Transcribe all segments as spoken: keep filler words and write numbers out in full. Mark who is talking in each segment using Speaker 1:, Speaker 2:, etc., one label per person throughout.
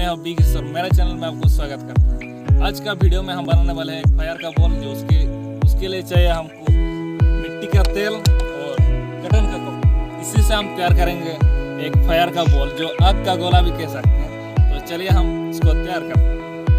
Speaker 1: मैं हूं बी किशोर, मेरे चैनल में आपको स्वागत करता हूं। आज का वीडियो में हम बनाने वाले हैं एक फायर का बॉल, जो उसके उसके लिए चाहिए हमको मिट्टी का तेल और कटन का कप। इसी से हम तैयार करेंगे एक फायर का बॉल, जो आग का गोला भी कह सकते हैं। तो चलिए हम इसको तैयार करते हैं।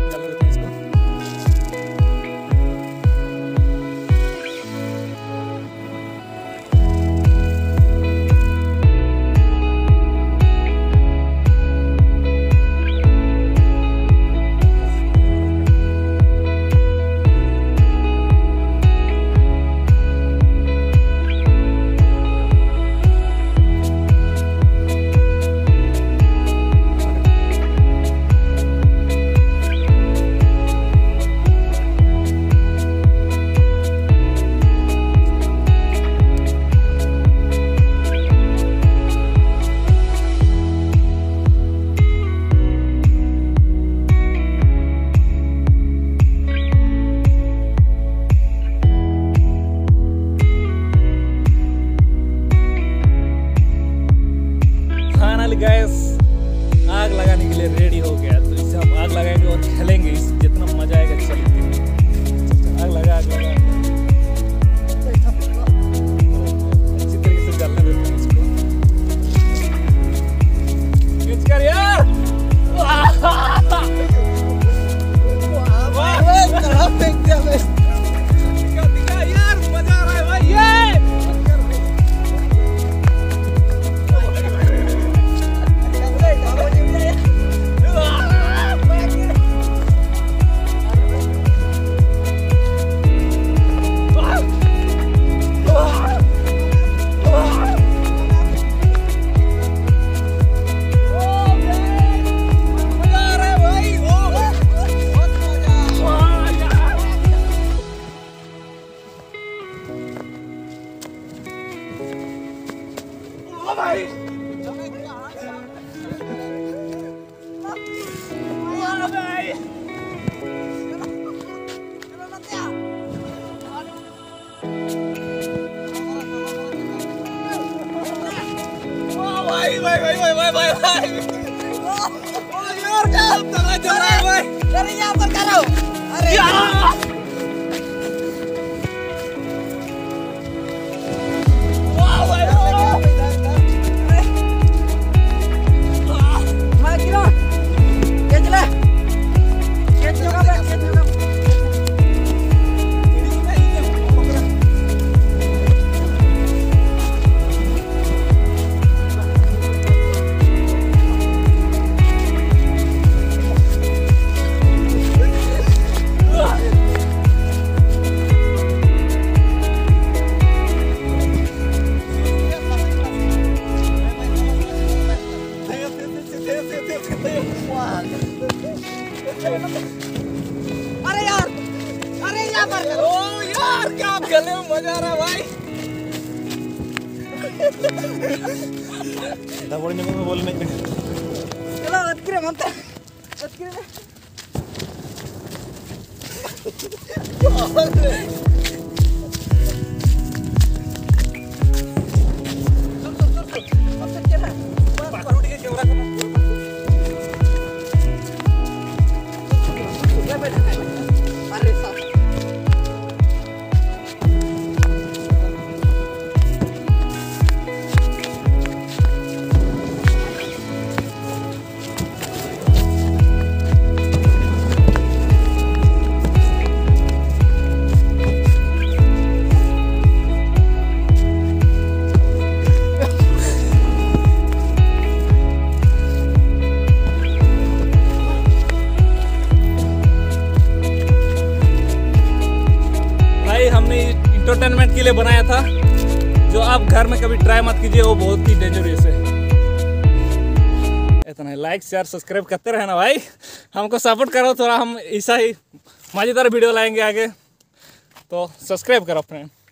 Speaker 1: गैस आग लगाने के लिए रेडी हो गया, तो इससे हम आग लगाएंगे और खेलेंगे। इस जितना मजा आएगा चलिए आग लगा आग लगा अच्छी तरीके से जलने देते हैं इसको। खींच कर यार फेंक दिया मैं। दिखा दिखा यार, मजा आ रहा है भाई। ये भाई भाई भाई भाई भाई भाई भाई ओ यार क्या तगड़ा चल रहा है भाई। अरे यहाँ पर करो। अरे वाह भाई मैं गिरा खींच ले खींच लो का खींच लो। अरे यार अरे यहाँ पर करो। ओ यार क्या गले में मजा आ रहा है भाई। बोलने में बोलने चलो अटकरे मनता अटकरे हमने इंटरटेनमेंट के लिए बनाया था, जो आप घर में कभी ट्राई मत कीजिए, वो बहुत ही डेंजरस है। इतना ही लाइक शेयर सब्सक्राइब करते रहना भाई, हमको सपोर्ट करो थोड़ा, हम ऐसा ही मज़ेदार वीडियो लाएंगे आगे, तो सब्सक्राइब करो फ्रेंड।